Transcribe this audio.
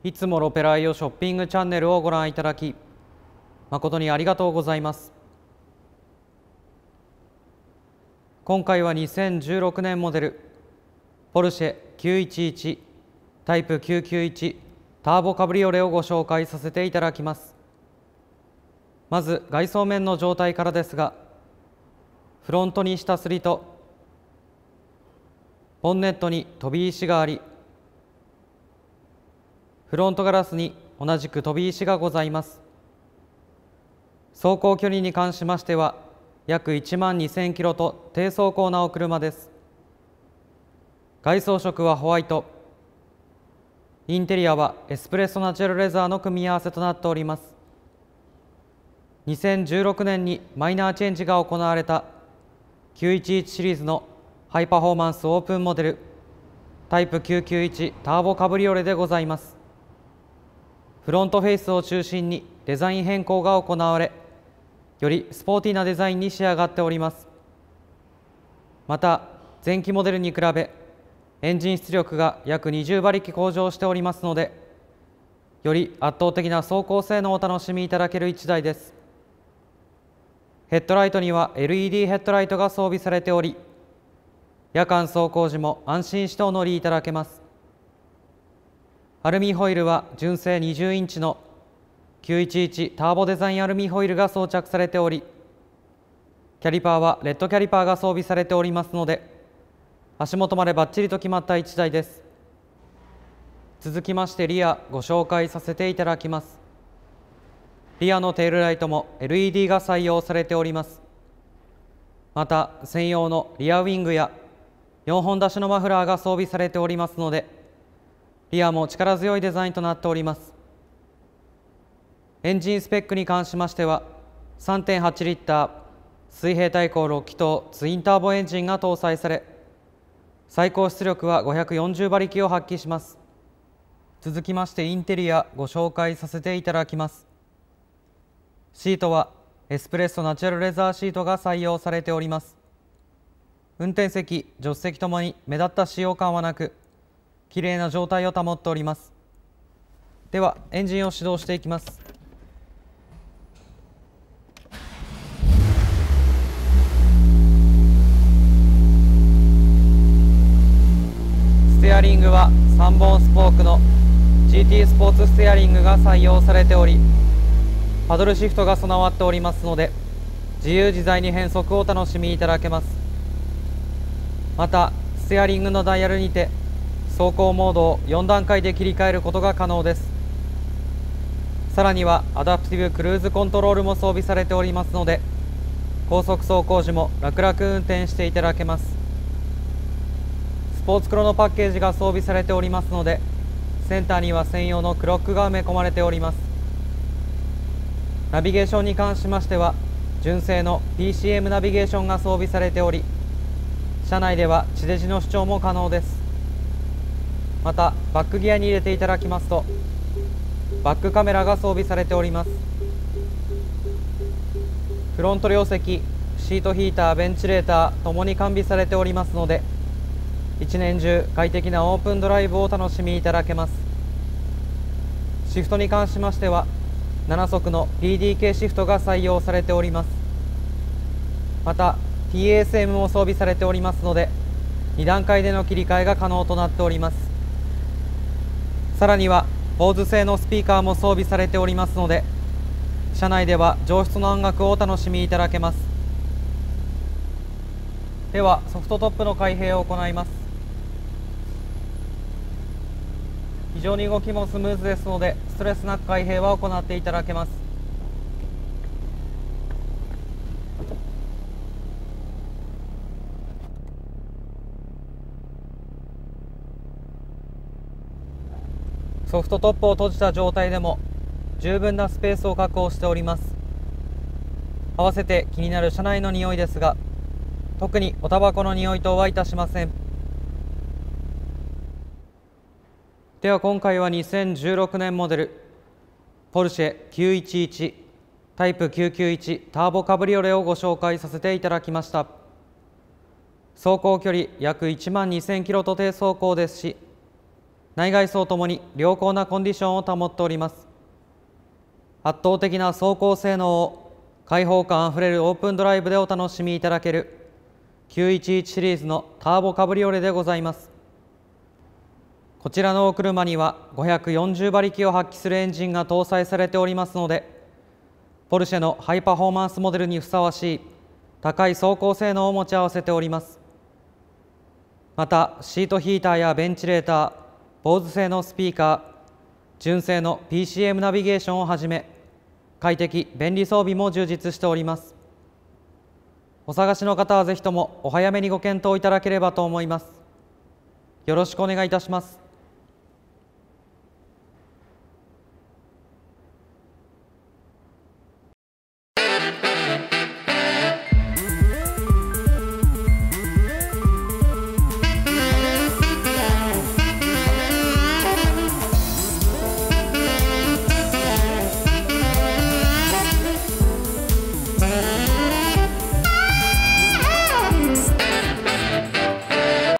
いつもロペライオショッピングチャンネルをご覧いただき、誠にありがとうございます。今回は2016年モデル、ポルシェ911タイプ991ターボカブリオレをご紹介させていただきます。まず外装面の状態からですが、フロントに下すりと、ボンネットに飛び石があり、フロントガラスに同じく飛び石がございます。走行距離に関しましては、約1万2000キロと低走行なお車です。外装色はホワイト。インテリアはエスプレッソナチュラルレザーの組み合わせとなっております。2016年にマイナーチェンジが行われた911シリーズのハイパフォーマンスオープンモデルタイプ991ターボカブリオレでございます。フロントフェイスを中心にデザイン変更が行われ、よりスポーティーなデザインに仕上がっております。また前期モデルに比べエンジン出力が約20馬力向上しておりますので、より圧倒的な走行性能をお楽しみいただける1台です。ヘッドライトには LED ヘッドライトが装備されており、夜間走行時も安心してお乗りいただけます。アルミホイールは純正20インチの911ターボデザインアルミホイールが装着されており、キャリパーはレッドキャリパーが装備されておりますので、足元までバッチリと決まった1台です。続きましてリアご紹介させていただきます。リアのテールライトも LED が採用されております。また専用のリアウィングや4本出しのマフラーが装備されておりますので、リアも力強いデザインとなっております。エンジンスペックに関しましては 3.8 リッター水平対向6気筒ツインターボエンジンが搭載され、最高出力は540馬力を発揮します。続きましてインテリアご紹介させていただきます。シートはエスプレッソナチュラルレザーシートが採用されております。運転席助手席ともに目立った使用感はなく、きれいな状態を保っております。ではエンジンを始動していきます。ステアリングは3本スポークの GT スポーツステアリングが採用されており、パドルシフトが備わっておりますので、自由自在に変速をお楽しみいただけます。またステアリングのダイヤルにて走行モードを4段階で切り替えることが可能です。さらにはアダプティブクルーズコントロールも装備されておりますので、高速走行時も楽々運転していただけます。スポーツクロのパッケージが装備されておりますので、センターには専用のクロックが埋め込まれております。ナビゲーションに関しましては純正の PCM ナビゲーションが装備されており、車内では地デジの視聴も可能です。またバックギアに入れていただきますと、バックカメラが装備されております。フロント両席シートヒーターベンチレーターともに完備されておりますので、一年中快適なオープンドライブをお楽しみいただけます。シフトに関しましては7速の PDK シフトが採用されております。また TASM も装備されておりますので、2段階での切り替えが可能となっております。さらにはBOSE製のスピーカーも装備されておりますので、車内では上質の音楽をお楽しみいただけます。ではソフトトップの開閉を行います。非常に動きもスムーズですので、ストレスなく開閉は行っていただけます。ソフトトップを閉じた状態でも十分なスペースを確保しております。合わせて気になる車内の匂いですが、特におタバコの匂い等はいたしません。では今回は2016年モデルポルシェ911タイプ991ターボカブリオレをご紹介させていただきました。走行距離約1万2000キロと低走行ですし、 内外装ともに良好なコンディションを保っております。圧倒的な走行性能を開放感あふれるオープンドライブでお楽しみいただける911シリーズのターボカブリオレでございます。こちらのお車には540馬力を発揮するエンジンが搭載されておりますので、ポルシェのハイパフォーマンスモデルにふさわしい高い走行性能を持ち合わせております。またシートヒーターやベンチレーター、坊主製のスピーカー、純正の PCM ナビゲーションをはじめ、快適便利装備も充実しております。お探しの方はぜひともお早めにご検討いただければと思います。よろしくお願いいたします。